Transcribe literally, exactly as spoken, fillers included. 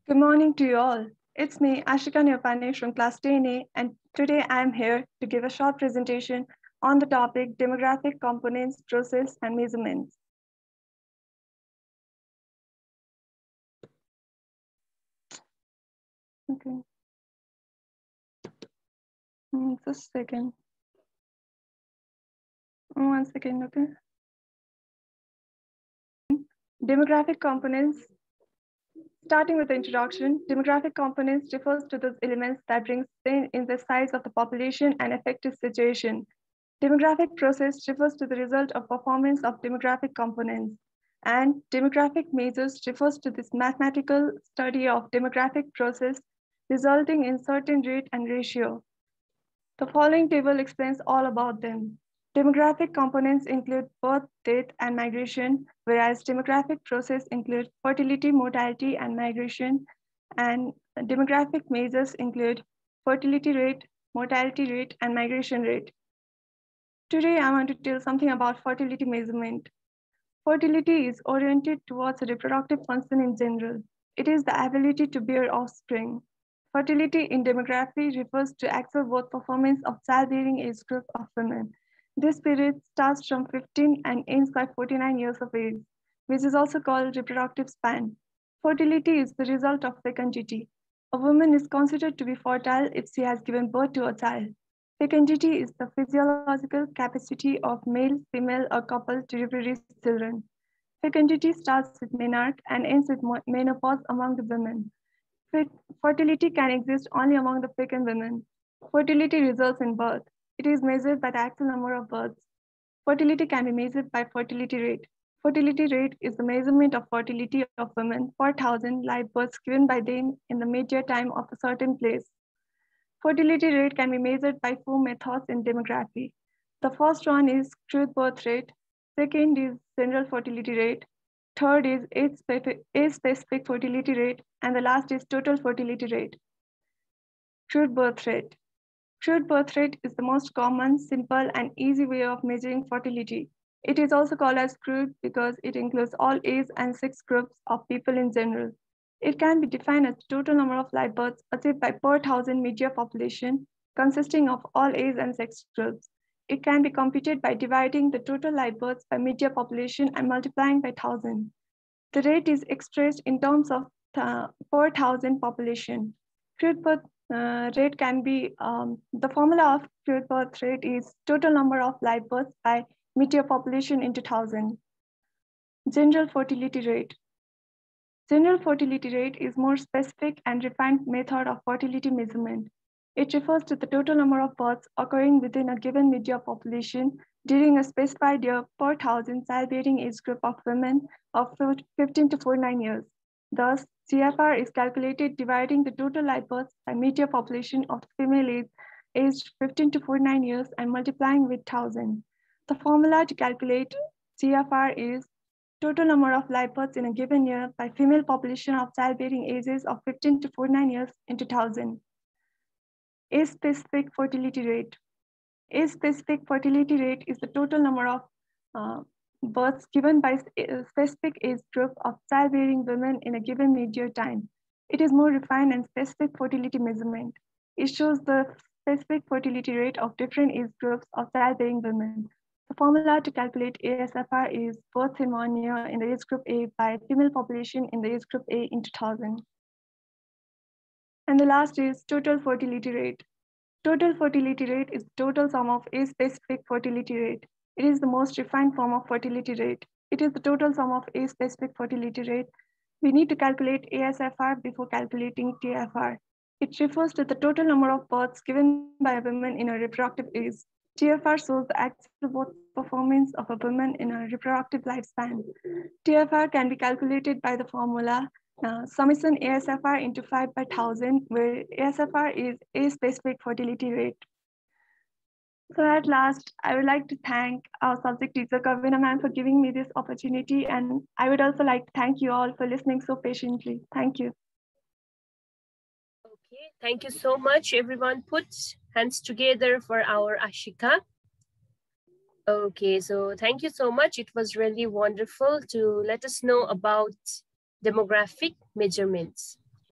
Good morning to you all. It's me, Ashika Nirpane from class ten A, and today I'm here to give a short presentation on the topic demographic components, process, and measurements. Okay. Mm, just a second. One second, okay. Demographic components. Starting with the introduction, demographic components refers to those elements that bring change in the size of the population and affect its situation. Demographic process refers to the result of performance of demographic components. And demographic measures refers to this mathematical study of demographic process resulting in certain rate and ratio. The following table explains all about them. Demographic components include birth, death, and migration, whereas demographic process include fertility, mortality, and migration, and demographic measures include fertility rate, mortality rate, and migration rate. Today, I want to tell something about fertility measurement. Fertility is oriented towards a reproductive function in general. It is the ability to bear offspring. Fertility in demography refers to actual birth performance of childbearing age group of women. This period starts from fifteen and ends by forty-nine years of age, which is also called reproductive span. Fertility is the result of fecundity. A woman is considered to be fertile if she has given birth to a child. Fecundity is the physiological capacity of male, female, or couple to reproduce children. Fecundity starts with menarche and ends with menopause among the women. Fertility can exist only among the fecund women. Fertility results in birth. It is measured by the actual number of births. Fertility can be measured by fertility rate. Fertility rate is the measurement of fertility of women per thousand live births given by them in the media time of a certain place. Fertility rate can be measured by four methods in demography. The first one is crude birth rate. Second is general fertility rate. Third is age-specific fertility rate. And the last is total fertility rate. Crude birth rate. Crude birth rate is the most common, simple, and easy way of measuring fertility. It is also called as crude because it includes all age and sex groups of people in general. It can be defined as the total number of live births achieved by per thousand media population consisting of all age and sex groups. It can be computed by dividing the total live births by media population and multiplying by one thousand. The rate is expressed in terms of uh, per thousand population. Crude birth uh, rate can be, um, the formula of crude birth rate is total number of live births by media population into one thousand. General fertility rate. General fertility rate is more specific and refined method of fertility measurement. It refers to the total number of births occurring within a given media population during a specified year per thousand childbearing age group of women of fifteen to forty-nine years. Thus, G F R is calculated dividing the total live births by media population of female age aged fifteen to forty-nine years and multiplying with one thousand. The formula to calculate G F R is total number of live births in a given year by female population of childbearing ages of fifteen to forty-nine years into one thousand. Age-specific fertility rate. Age-specific fertility rate is the total number of uh, births given by a specific age group of childbearing women in a given media time. It is more refined and specific fertility measurement. It shows the specific fertility rate of different age groups of childbearing women. The formula to calculate A S F R is births in one year in the age group A by female population in the age group A into one thousand. And the last is total fertility rate. Total fertility rate is the total sum of age-specific fertility rate. It is the most refined form of fertility rate. It is the total sum of age-specific fertility rate. We need to calculate A S F R before calculating T F R. It refers to the total number of births given by a woman in a reproductive age. T F R shows the actual birth performance of a woman in a reproductive lifespan. T F R can be calculated by the formula uh, summation A S F R into five by one thousand, where A S F R is age-specific fertility rate. So at last, I would like to thank our subject teacher, Kavina ma'am, for giving me this opportunity. And I would also like to thank you all for listening so patiently. Thank you. Okay, thank you so much. Everyone put hands together for our Ashika. Okay, so thank you so much. It was really wonderful to let us know about demographic measurements.